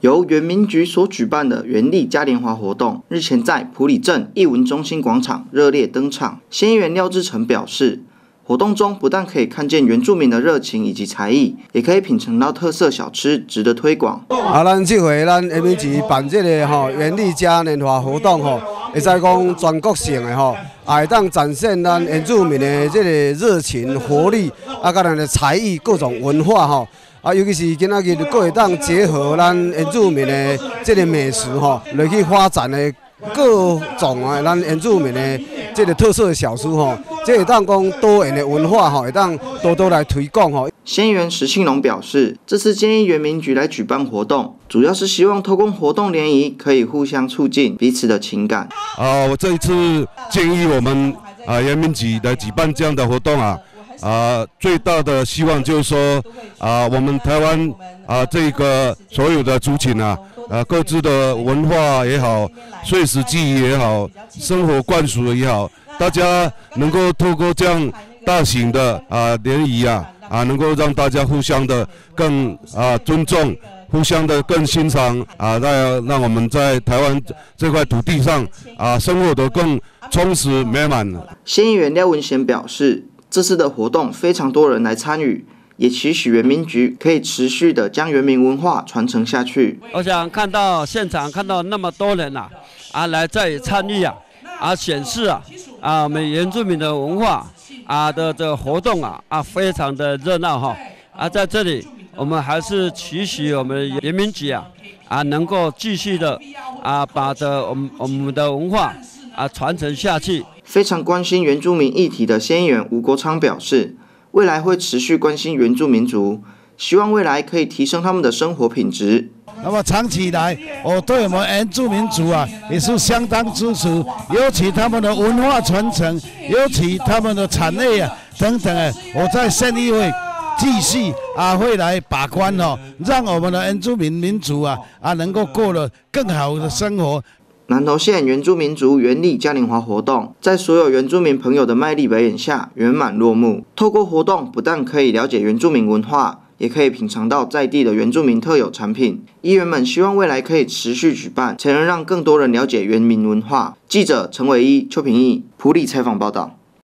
由原民局所举办的原力嘉年华活动，日前在埔里镇艺文中心广场热烈登场。县议员廖志成表示，活动中不但可以看见原住民的热情以及才艺，也可以品尝到特色小吃，值得推广。 咱这回咱原民局办这个原力嘉年华活动会使讲全国性的会当展现咱原住民的这个热情、活力，甲咱的才艺、各种文化尤其是今仔日佫会当结合咱原住民的这个美食来去发展的各种咱原住民的这个特色的小吃这会当讲多元的文化会当多多来推广县议员石庆龙表示，这次建议原民局来举办活动，主要是希望透过活动联谊，可以互相促进彼此的情感。 我这一次建议我们原民局来举办这样的活动最大的希望就是说我们台湾这个所有的族群各自的文化也好，岁时记忆也好，生活惯俗也好，大家能够透过这样大型的联谊能够让大家互相的更尊重，互相的更欣赏让我们在台湾这块土地上生活得更充实美满。 县议员廖文贤表示，这次的活动非常多人来参与，也期许原民局可以持续的将原民文化传承下去。 我想看到现场看到那么多人来这里参与显示我们原住民的文化的这个活动非常的热闹在这里我们还是期许我们原民局能够继续的把我们的文化传承下去。 非常关心原住民议题的县议员吴国昌表示，未来会持续关心原住民族，希望未来可以提升他们的生活品质。 那么长期以来，我对我们原住民族也是相当支持，尤其他们的文化传承，尤其他们的产业等等我在县议会继续会来把关让我们的原住民族能够过得更好的生活。 南投县原住民族原力嘉年华活动，在所有原住民朋友的卖力表演下圆满落幕。透过活动，不但可以了解原住民文化，也可以品尝到在地的原住民特有产品。议员们希望未来可以持续举办，才能让更多人了解原民文化。记者陈伟一、邱平义埔里采访报道。